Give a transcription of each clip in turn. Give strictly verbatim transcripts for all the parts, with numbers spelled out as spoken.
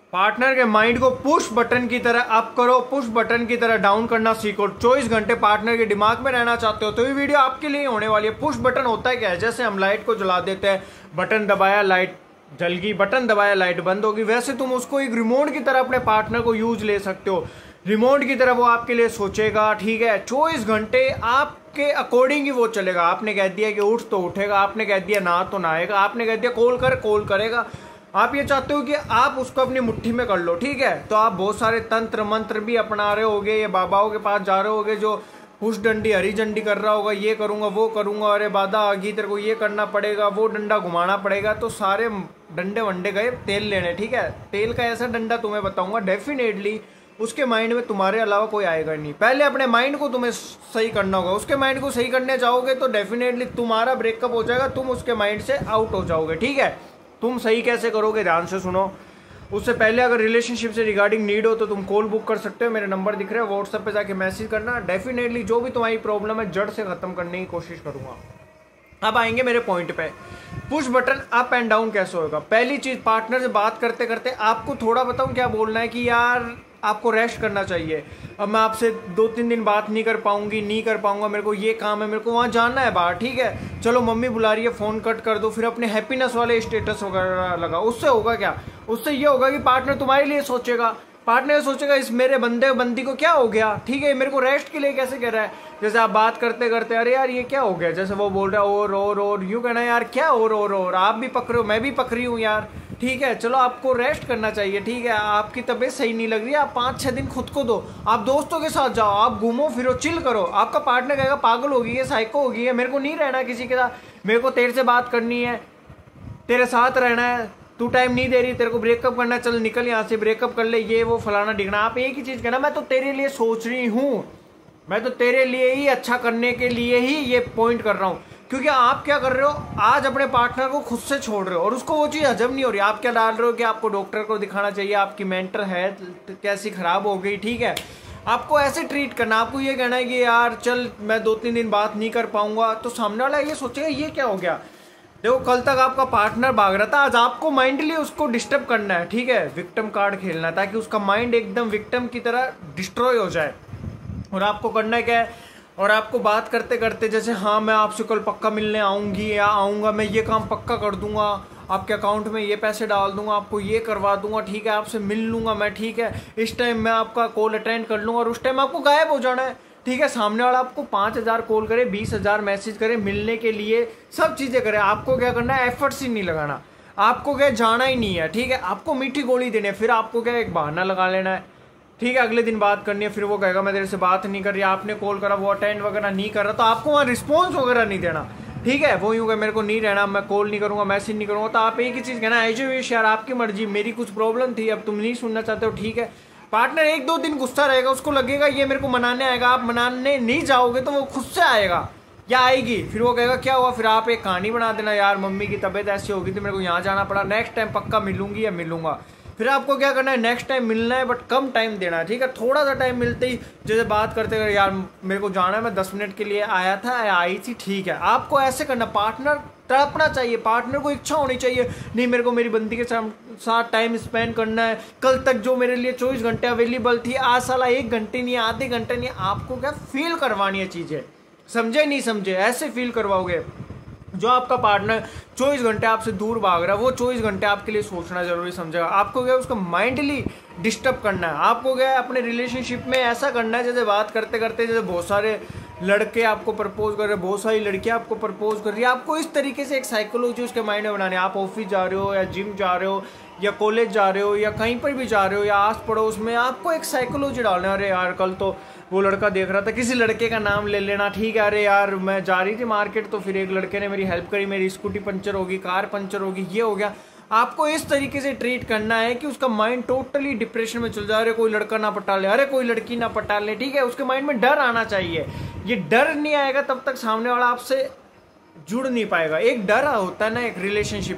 Partner के mind को push button की तरह अप करो, पुश बटन की तरह डाउन करना सीखो। चौबीस घंटे पार्टनर के दिमाग में रहना चाहते हो तो ये वीडियो आपके लिए होने वाली है। पुश बटन होता है क्या है, जैसे हम लाइट को जला देते हैं, बटन दबाया लाइट जल गई, बटन दबाया लाइट बंद होगी, वैसे तुम उसको एक रिमोट की तरह अपने पार्टनर को यूज ले सकते हो। रिमोट की तरह वो आपके लिए सोचेगा, ठीक है। चौबीस घंटे आपके अकॉर्डिंग ही वो चलेगा। आपने कह दिया कि उठ तो उठेगा, आपने कह दिया ना तो नहाएगा, आपने कह दिया कॉल कर कॉल करेगा। आप ये चाहते हो कि आप उसको अपनी मुट्ठी में कर लो, ठीक है। तो आप बहुत सारे तंत्र मंत्र भी अपना रहे होगे, ये बाबाओं के पास जा रहे होगे जो पुश डंडी हरी झंडी कर रहा होगा, ये करूंगा वो करूंगा, अरे बाधा आ गई तेरे को ये करना पड़ेगा, वो डंडा घुमाना पड़ेगा। तो सारे डंडे वंडे गए तेल लेने, ठीक है। तेल का ऐसा डंडा तुम्हें बताऊंगा, डेफिनेटली उसके माइंड में तुम्हारे अलावा कोई आएगा नहीं। पहले अपने माइंड को तुम्हें सही करना होगा, उसके माइंड को सही करने जाओगे तो डेफिनेटली तुम्हारा ब्रेकअप हो जाएगा, तुम उसके माइंड से आउट हो जाओगे, ठीक है। तुम सही कैसे करोगे, ध्यान से सुनो। उससे पहले अगर रिलेशनशिप से रिगार्डिंग नीड हो तो तुम कॉल बुक कर सकते हो, मेरे नंबर दिख रहे हैं, व्हाट्सएप पे जाके मैसेज करना। डेफिनेटली जो भी तुम्हारी प्रॉब्लम है जड़ से खत्म करने की कोशिश करूंगा। अब आएंगे मेरे पॉइंट पे, push button up and down कैसे होगा। पहली चीज, पार्टनर से बात करते करते आपको थोड़ा बताऊं क्या बोलना है कि यार आपको रेस्ट करना चाहिए, अब मैं आपसे दो तीन दिन बात नहीं कर पाऊंगी, नहीं कर पाऊंगा, मेरे को ये काम है, मेरे को वहां जाना है बाहर, ठीक है। चलो मम्मी बुला रही है, फोन कट कर दो, फिर अपने हैप्पीनेस वाले स्टेटस वगैरह लगा। उससे होगा क्या, उससे ये होगा कि पार्टनर तुम्हारे लिए सोचेगा, पार्टनर सोचेगा इस मेरे बंदे बंदी को क्या हो गया, ठीक है, मेरे को रेस्ट के लिए कैसे कह रहा है। जैसे आप बात करते करते अरे यार ये क्या हो गया, जैसे वो बोल रहा है और और और यूं कहना यार क्या और और और आप भी पकड़ो मैं भी पकड़ी हूँ यार, ठीक है। चलो आपको रेस्ट करना चाहिए, ठीक है। आपकी तबीयत सही नहीं लग रही, आप पाँच छः दिन खुद को दो, आप दोस्तों के साथ जाओ, आप घूमो फिरो चिल करो। आपका पार्टनर कहेगा पागल होगी है, साइको होगी है, मेरे को नहीं रहना किसी के साथ, मेरे को तेरे से बात करनी है, तेरे साथ रहना है, तू टाइम नहीं दे रही, तेरे को ब्रेकअप करना, चल निकल यहाँ से, ब्रेकअप कर ले, ये वो फलाना डिगना। आप एक ही चीज कहना, मैं तो तेरे लिए सोच रही हूँ, मैं तो तेरे लिए ही अच्छा करने के लिए ही ये पॉइंट कर रहा हूँ। क्योंकि आप क्या कर रहे हो, आज अपने पार्टनर को खुद से छोड़ रहे हो और उसको वो चीज हजम नहीं हो रही। आप क्या डाल रहे हो कि आपको डॉक्टर को दिखाना चाहिए, आपकी मेंटल हेल्थ कैसी खराब हो गई, ठीक है। आपको ऐसे ट्रीट करना, आपको ये कहना है कि यार चल मैं दो तीन दिन बात नहीं कर पाऊंगा, तो सामने वाला ये सोचेगा ये क्या हो गया। देखो कल तक आपका पार्टनर भाग रहा था, आज आपको माइंडली उसको डिस्टर्ब करना है, ठीक है। विक्टिम कार्ड खेलना है ताकि उसका माइंड एकदम विक्टिम की तरह डिस्ट्रॉय हो जाए। और आपको करना क्या है, और आपको बात करते करते जैसे हाँ मैं आपसे कल पक्का मिलने आऊंगी या आऊंगा, मैं ये काम पक्का कर दूंगा, आपके अकाउंट में ये पैसे डाल दूंगा, आपको ये करवा दूंगा, ठीक है, आपसे मिल लूंगा मैं, ठीक है, इस टाइम मैं आपका कॉल अटेंड कर लूंगा और उस टाइम आपको गायब हो जाना है, ठीक है। सामने वाला आपको पांच हजार कॉल करे, बीस हजार मैसेज करे, मिलने के लिए सब चीजें करे, आपको क्या करना है, एफर्ट्स ही नहीं लगाना, आपको क्या जाना ही नहीं है, ठीक है। आपको मीठी गोली देनी है, फिर आपको क्या एक बहाना लगा लेना है, ठीक है। अगले दिन बात करनी है, फिर वो कहेगा मैं तेरे से बात नहीं कर रही, आपने कॉल करा वो अटेंड वगैरह नहीं कर रहा, तो आपको वहाँ रिस्पॉन्स वगैरह नहीं देना, ठीक है। वो यूँ मेरे को नहीं रहना, मैं कॉल नहीं करूंगा, मैसेज नहीं करूंगा, तो आप एक ही चीज कहना, एज विश यार आपकी मर्जी, मेरी कुछ प्रॉब्लम थी, अब तुम नहीं सुनना चाहते हो, ठीक है। पार्टनर एक दो दिन गुस्सा रहेगा, उसको लगेगा ये मेरे को मनाने आएगा, आप मनाने नहीं जाओगे तो वो खुद से आएगा या आएगी, फिर वो कहेगा क्या हुआ, फिर आप एक कहानी बना देना, यार मम्मी की तबीयत ऐसी होगी थी, मेरे को यहाँ जाना पड़ा, नेक्स्ट टाइम पक्का मिलूंगी या मिलूंगा। फिर आपको क्या करना है, नेक्स्ट टाइम मिलना है बट कम टाइम देना है, ठीक है। थोड़ा सा टाइम मिलते ही जैसे बात करते कर, यार मेरे को जाना है, मैं दस मिनट के लिए आया था या आई थी, ठीक है। आपको ऐसे करना, पार्टनर तड़पना चाहिए, पार्टनर को इच्छा होनी चाहिए, नहीं मेरे को मेरी बंदी के साथ टाइम स्पेंड करना है, कल तक जो मेरे लिए चौबीस घंटे अवेलेबल थी आज साला एक घंटे नहीं, आधे घंटे नहीं। आपको क्या फील करवानी है चीजें, समझे नहीं समझे, ऐसे फील करवाओगे। जो आपका पार्टनर चौबीस घंटे आपसे दूर भाग रहा है, वो चौबीस घंटे आपके लिए सोचना जरूरी समझेगा। आपको क्या उसको माइंडली डिस्टर्ब करना है, आपको क्या अपने रिलेशनशिप में ऐसा करना है जैसे बात करते करते जैसे बहुत सारे लड़के आपको प्रपोज कर रहे हैं, बहुत सारी लड़कियां आपको प्रपोज कर रही है, आपको इस तरीके से एक साइकोलॉजी उसके माइंड में बनानी है। आप ऑफिस जा रहे हो या जिम जा रहे हो या कॉलेज जा रहे हो या कहीं पर भी जा रहे हो या आस पड़ोस में, आपको एक साइकोलॉजी डालना है। अरे यार कल तो वो लड़का देख रहा था, किसी लड़के का नाम ले लेना, ठीक है। अरे यार मैं जा रही थी मार्केट तो फिर एक लड़के ने मेरी हेल्प करी, मेरी स्कूटी पंचर होगी, कार पंचर होगी, ये हो गया। आपको इस तरीके से ट्रीट करना है कि उसका माइंड टोटली डिप्रेशन में चल जाए, अरे कोई लड़का ना पटा ले, अरे कोई लड़की ना पटा ले, ठीक है। उसके माइंड में डर आना चाहिए, ये डर नहीं आएगा तब तक सामने वाला आपसे जुड़ नहीं पाएगा। एक डर होता है ना एक रिलेशनशिप में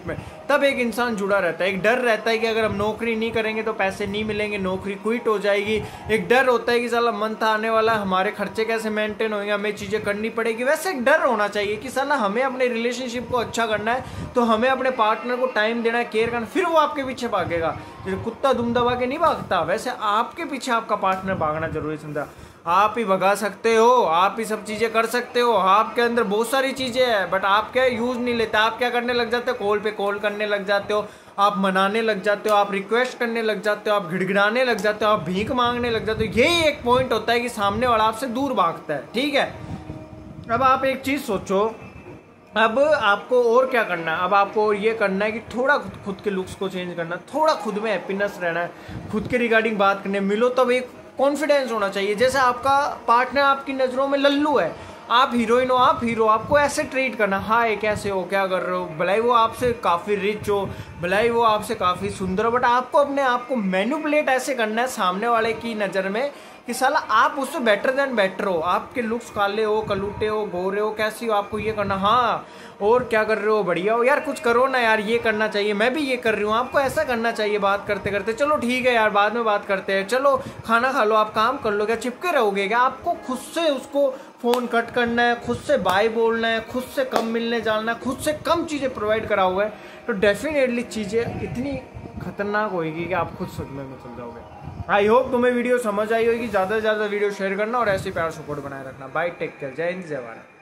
तब एक इंसान जुड़ा रहता है। एक डर रहता है कि अगर हम नौकरी नहीं करेंगे तो पैसे नहीं मिलेंगे, नौकरी क्विट हो जाएगी। एक डर होता है कि साला मंथ आने वाला, हमारे खर्चे कैसे मेंटेन होंगे, हमें चीज़ें करनी पड़ेगी। वैसे एक डर होना चाहिए कि साला हमें अपने रिलेशनशिप को अच्छा करना है तो हमें अपने पार्टनर को टाइम देना है, केयर करना, फिर वो आपके पीछे भागेगा। जैसे कुत्ता दुम दबा के नहीं भागता, वैसे आपके पीछे आपका पार्टनर भागना जरूरी समझा। आप ही भगा सकते हो, आप ही सब चीज़ें कर सकते हो, आपके अंदर बहुत सारी चीज़ें हैं, बट आप क्या यूज़ नहीं लेते। आप क्या करने लग जाते हो, कॉल पे कॉल करने लग जाते हो, आप मनाने लग जाते हो, आप रिक्वेस्ट करने लग जाते हो, आप गिड़गिड़ाने लग जाते हो, आप भीख मांगने लग जाते हो। यही एक पॉइंट होता है कि सामने वाला आपसे दूर भागता है। ठीक है, अब आप एक चीज़ सोचो, अब आपको और क्या करना है। अब आपको और ये करना है कि थोड़ा खुद खुद के लुक्स को चेंज करना, थोड़ा खुद में हैप्पीनेस रहना है, खुद के रिगार्डिंग बात करने मिलो तब एक कॉन्फिडेंस होना चाहिए। जैसे आपका पार्टनर आपकी नज़रों में लल्लू है, आप हीरोइन हो, आप हीरो, आपको ऐसे ट्रीट करना, हाय कैसे हो, क्या कर रहे हो, भलाई वो आपसे काफ़ी रिच हो, भलाई वो आपसे काफ़ी सुंदर हो, बट आपको अपने आप को मैनिपुलेट ऐसे करना है सामने वाले की नज़र में कि साला आप उससे बेटर देन बेटर हो। आपके लुक्स काले हो, कलूटे हो, गोरे हो, कैसी हो, आपको ये करना, हाँ और क्या कर रहे हो, बढ़िया हो यार, कुछ करो ना यार, ये करना चाहिए, मैं भी ये कर रही हूँ, आपको ऐसा करना चाहिए। बात करते करते चलो ठीक है यार, बाद में बात करते हैं, चलो खाना खा लो, आप काम कर लो, क्या चिपके रहोगे क्या। आपको खुद से उसको फ़ोन कट करना है, खुद से बाय बोलना है, खुद से कम मिलने जाना है, खुद से कम चीज़ें प्रोवाइड कराओगे तो डेफिनेटली चीज़ें इतनी खतरनाक होगी कि आप खुद सोचने में चल जाओगे। आई होप तुम्हें वीडियो समझ आई होगी। ज़्यादा से ज़्यादा वीडियो शेयर करना और ऐसे प्यार सपोर्ट बनाए रखना। बाय, टेक केयर, जय हिंद, जय भारत।